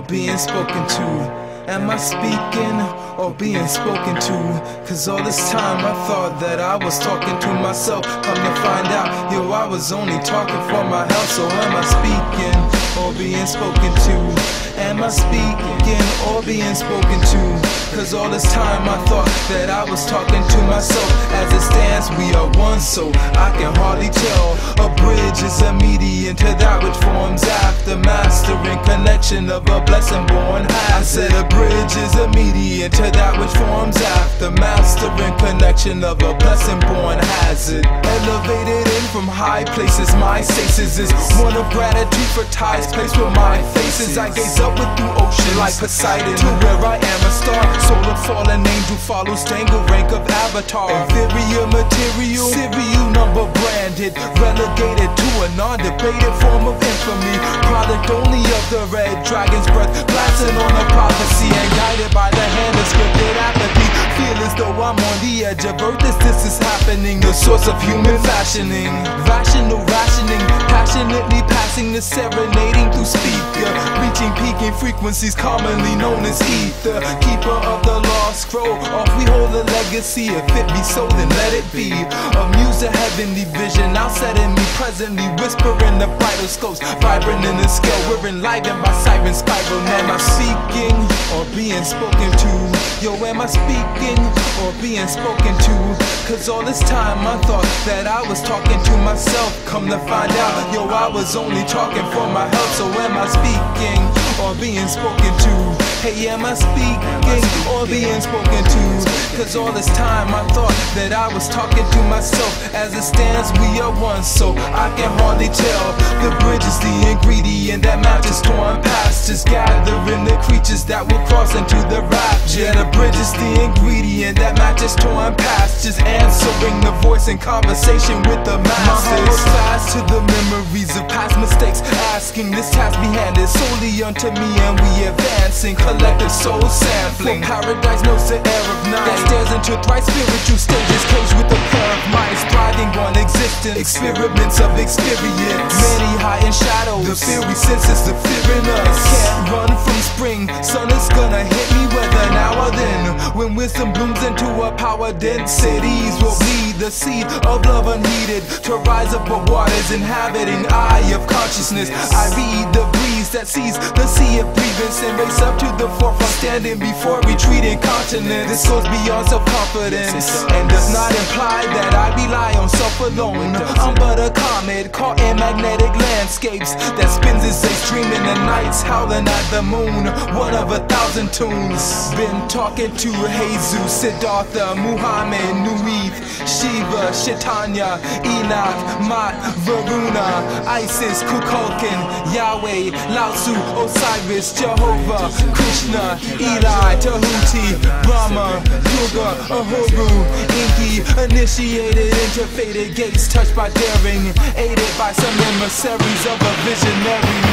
being spoken to? Am I speaking or being spoken to? Cause all this time I thought that I was talking to myself. Come to find out, yo, I was only talking for my health. So am I speaking or being spoken to? Am I speaking or being spoken to? Cause all this time I thought that I was talking to myself. As it stands, we are one, so I can hardly tell. A bridge is a median to that which forms after mastering connection of a blessing born high. I said a bridge is a median to that which forms after mastering connection of a blessing born hazard. Elevated in from high places, my stasis is one of gratitude for ties placed where my face is. I gaze upward through ocean like Poseidon to where I am a star. Soul of fallen angel follows tangle rank of avatar. Inferior material, serial number branded, relegated to a non-debated form of infamy. Product only of the red dragon's breath, glancing on a prophecy and guided by the hand of scripted apathy. Feel as though I'm on the edge of earth as this is happening. The source of human fashioning, rational rationing, passionately passing the serenading through speaker, reaching peaking frequencies commonly known as ether. Keeper of the lost scroll, off we hold a legacy. If it be so, then let it be. A muse of heavenly vision, outside in me presently, whispering the bridal scopes, vibrant in the scale. We're enlivened by siren spiral. Am I speaking or being spoken to? Yo, am I speaking or being spoken to? Cause all this time I thought that I was talking to myself. Come to find out, yo, I was only talking for my health. So am I speaking or being spoken to? Hey, am I speaking or being spoken to? Cause all this time I thought that I was talking to myself. As it stands, we are one, so I can hardly tell. The bridge is the ingredient that matches torn pastures, gathering the creatures that will cross into the rapture. The bridge is the ingredient that matches torn pastures, answering the voice in conversation with the masses. My heart was fast to the memories of past mistakes, asking this task be handed solely unto me, and we advancing collective soul sampling. For paradise knows the air of night that stares into thrice spiritual stages, caged with a pair of mice, thriving on existence, experiments of experience. Many high in shadows, the fiery senses the fear in us. Can't run from spring, sun is gonna hit me whether now or then. When wisdom blooms into a power densities, will bleed the seed of love unheeded to rise above waters, inhabiting eye of consciousness. I read the breeze that sees the sea of grievance and race up to the forefront, standing before retreating continents. This goes beyond self-confidence and does not imply that I rely on self alone. I'm but a comet caught in magnetic landscapes that spins its days, dreaming the nights, howling at the moon. One of 1,000 tunes. Been talking to Jesus, Siddhartha, Muhammad, Nuith, Shiva, Chaitanya, Enoch, Mat, Varuna, Isis, Kukulkan, Yahweh, Lao Tzu, Osiris, Jehovah, Krishna, Eli, Tahuti, Brahma, Durga, Ahuru, Inky, initiated into fated gates, touched by daring, aided by some emissaries of a visionary